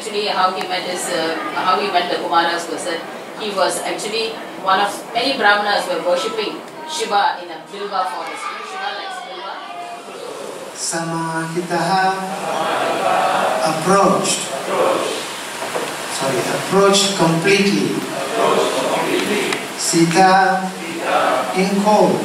actually how he met the Kumaras was that he was actually one of many Brahmanas were worshipping Shiva in a Bilva forest. You know, Shiva likes Bilva. Samahitaha approached completely. Sita in cold.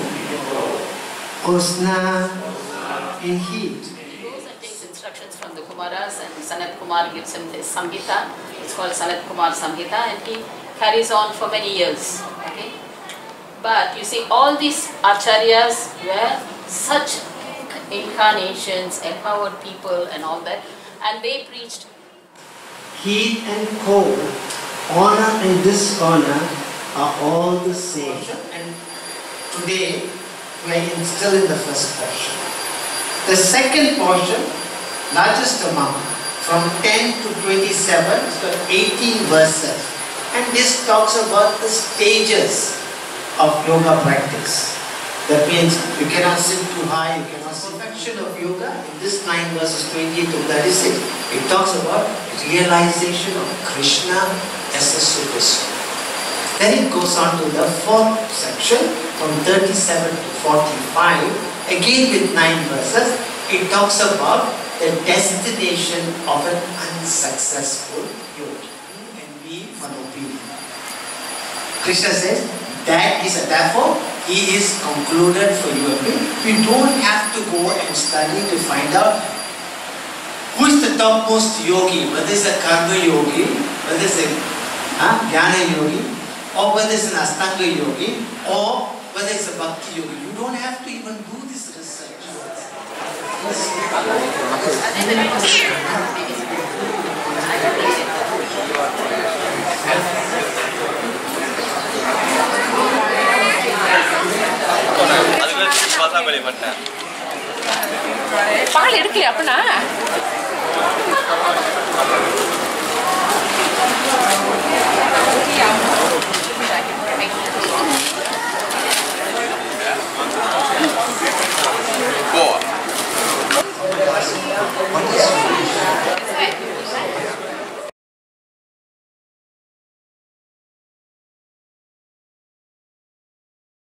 Usna in heat. He goes and takes instructions from the Kumaras, and Sanat Kumar gives him this Samhita. It's called Sanat Kumar Samhita, and he carries on for many years. Okay? But you see, all these acharyas were such incarnations, empowered people and all that, and they preached. Heat and cold, honor and dishonor are all the same. And today we are still in the first portion. The second portion, largest amount, from 10 to 27, so 18 verses. And this talks about the stages of yoga practice. That means you cannot sit too high, you cannot sit. Perfection of yoga, in this 9 verses 28 to 36, it talks about realization of Krishna as a super soul. Then it goes on to the fourth section, from 37 to 45, again with 9 verses, it talks about the destination of an unsuccessful yogi. And be monopedic. Krishna says, that is therefore, he is concluded for you and me. We don't have to go and study to find out who is the topmost yogi, whether it's a karma yogi, whether it's a jnana yogi, or whether it's an astanga yogi, or whether it's a bhakti yogi. You don't have to even do this research. பால் எடுக்கலையா அப்பனா